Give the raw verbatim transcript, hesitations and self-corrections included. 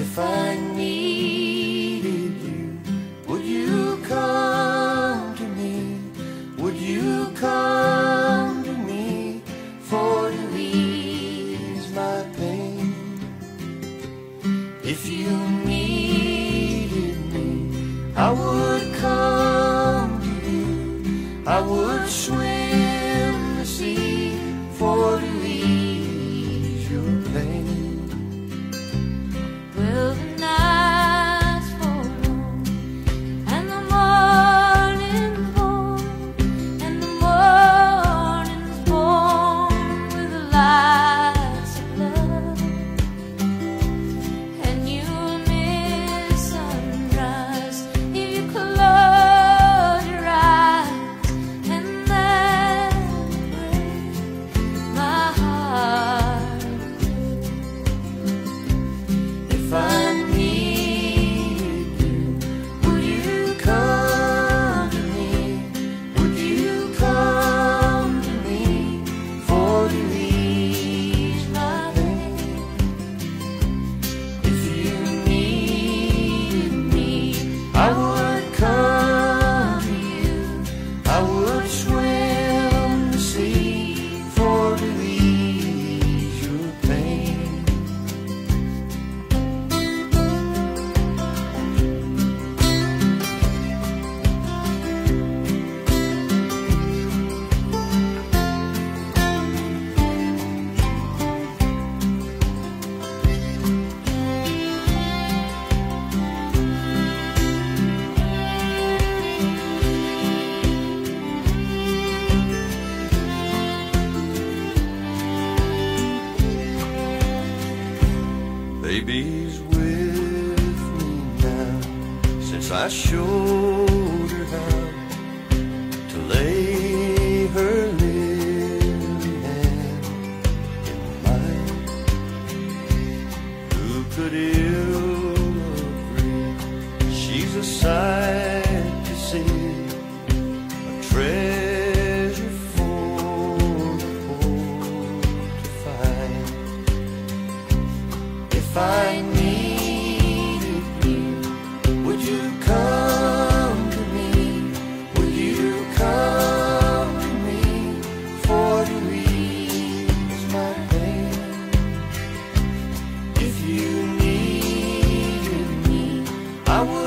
If I needed you, would you come to me? Would you come to me for to ease my pain? If you needed me, I would come to you. I would swim the sea for to ease your pain. Well, the nights fall long and the morning's born, and the morning's born with the lights of love, and you'll miss sunrise if you close your eyes, and that breaks my heart. If I needed you, would you come to me? Would you come to me for to ease my pain? If you needed me, I would come to you. I would swim the sea for to ease your pain. Baby's with me now, since I showed her how to lay her lily hand in mine. Who could ill agree? She's a sight to see, a treasure for the poor to find. If I needed you, would you come to me? Would you come to me for to ease my pain? If you needed me, I would